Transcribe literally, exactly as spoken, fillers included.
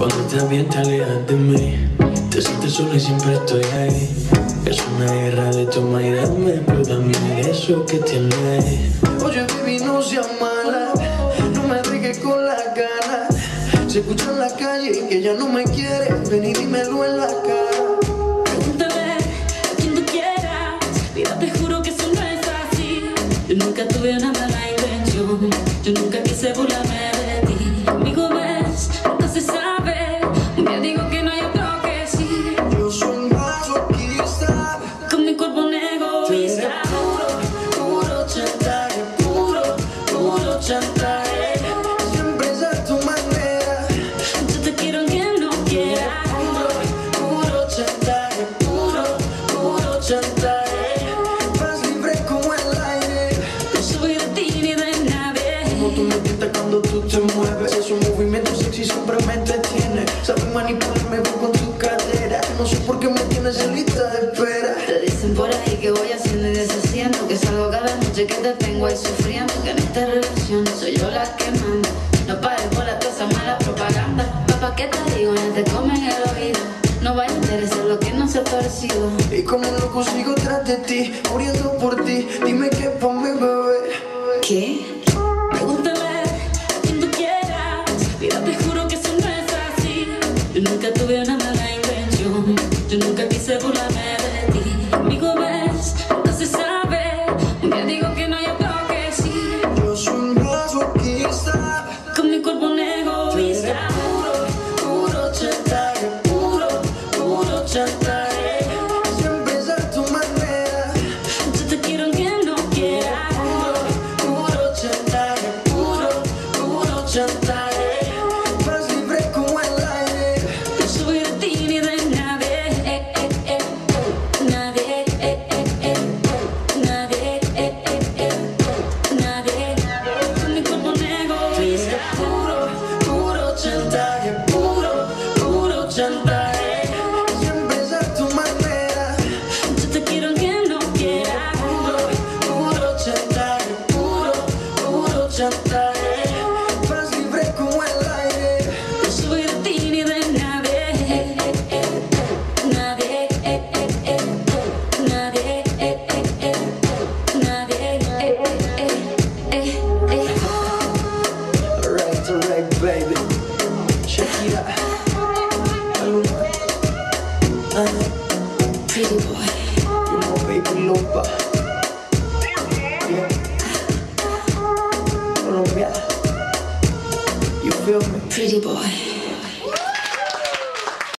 Cuando estás bien te alejas de mí. Te sientes sola y siempre estoy ahí. Es una guerra de toma y dame, pero dame eso que tienes. Oye, baby, no seas mala, no me dejes con la gana. Se escucha en la calle que ya no me quieres, ven y dímelo en la cara. Pregúntale a quien tú quieras, mira, te juro que eso no es así. Yo nunca tuve una mala intención, yo nunca quise burlarme de ti. Conmigo ves, nunca se sabe, un día digo que no hay otro que sí. Yo soy masoquista, con mi cuerpo un egoísta. Puro, puro chantaje, puro, puro chantaje. Siempre es a tu manera. Yo te quiero aunque no quiera. Puro, puro chantaje, puro, puro chantaje. Vas libre como el aire. No soy de ti ni de nadie. Como tú me tientas cuando tú te mueves. Esos movimientos sexy siempre me entretiene. Sabes manipularme bien con tu cadera. No sé por qué me tienes en lista de espera. Te dicen por ahí que voy haciendo y deshaciendo, que salgo cada noche, que te tengo ahí sufriendo, que en esta relación soy yo la que manda. No pares por la cosa mala propaganda. Papá, ¿qué te digo? No te comen el oído. No vaya a interesar lo que no se ha torcido. Y como un loco sigo tras de ti, muriendo por ti. Dime qué pa' mi bebé. ¿Qué? Pregúntale a quien tú quieras, mira, te juro que eso no es así. Yo nunca tuve una mala intención, yo nunca quise burlarme de ti. Conmigo ves, nunca se sabe, un día digo que no hay otro que sí. Yo soy masoquista, con mi cuerpo un egoísta. Puro, puro chantaje, puro, puro chantaje. Siempre es a tu manera. Yo te quiero aunque no quiera. Puro, puro chantaje, puro, puro chantaje. Vas libre como el aire. No soy de ti ni de nadie. Eh, eh, eh. Nadie. Eh, eh, eh. Nadie. Eh, eh, eh. Nadie. Con mi cuerpo un egoísta. Puro, puro chantaje, puro, puro chantaje. Siempre es a tu manera. Yo te quiero aunque no quiera. Puro, puro chantaje, puro, puro chantaje. Vas libre como el aire. No soy de ti ni de nadie. Eh, eh, eh. Nadie. Eh, eh, eh. Nadie. Eh, eh, eh. Nadie. Eh, eh, eh. Eh, eh. Alright, alright, baby. Shakira, Maluma, uh, Pretty boy. you know, baby Lumpa. Yeah. Colombia, you feel me? Pretty boy.